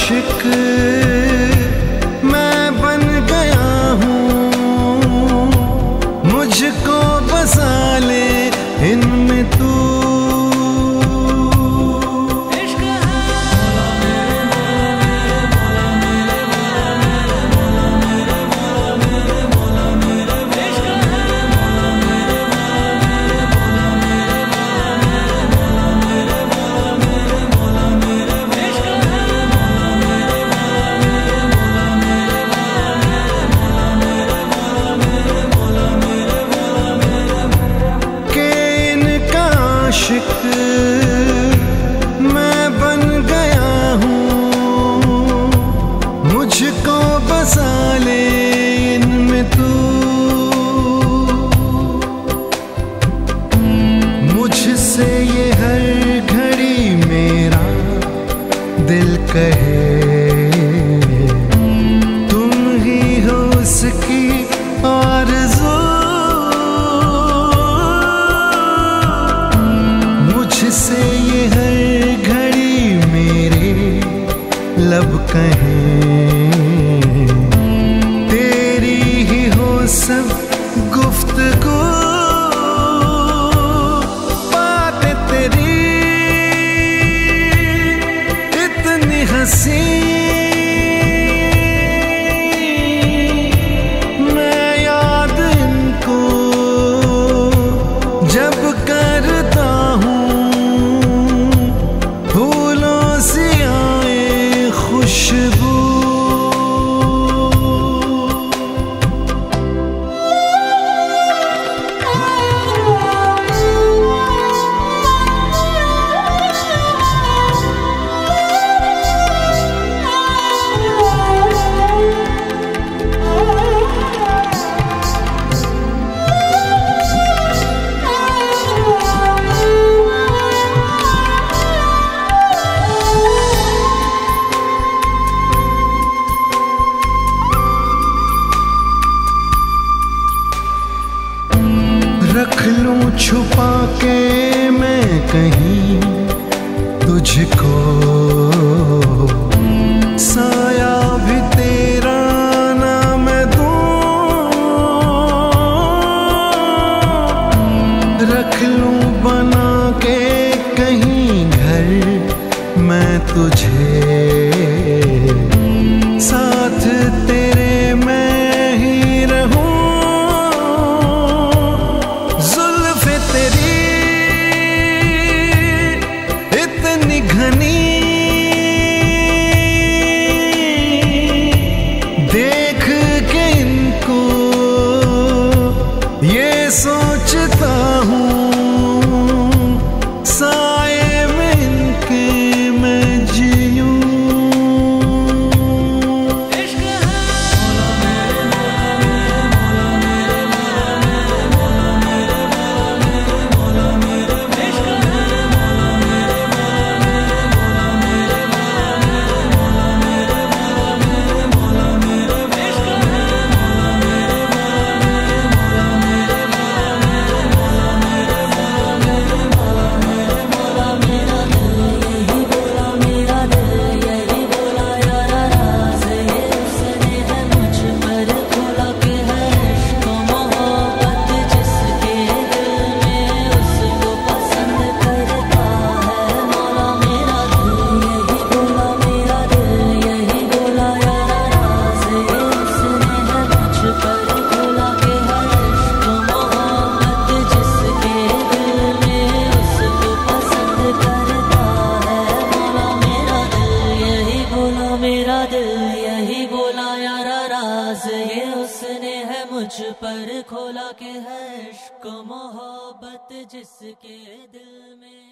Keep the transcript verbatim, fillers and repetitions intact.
आशिक मैं बन गया हूँ, मुझको बसा ले इनमें तू। आशिक मैं बन गया हूँ, मुझको बसा ले इनमें तू। मुझसे ये हर घड़ी मेरा दिल कहे, तुम ही हो उसकी आरज़ू। से ये हर घड़ी मेरे लब कहें, तेरी ही हो सब गुफ्तगू। बातें तेरी इतनी हंसी, मैं याद इनको जब करता हूँ, खुशबू। रख लूं छुपा के मैं कहीं तुझको, साया भी तेरा ना मैं दूं। रख लूं बना के कहीं घर मैं तुझे, साथ तेरे मैं ही रहूं। घनी देख के इनको ये सोचता हूँ, साए में इनके मैं जीऊं। मुझ पर खोला के है इश्क मोहब्बत जिसके दिल में।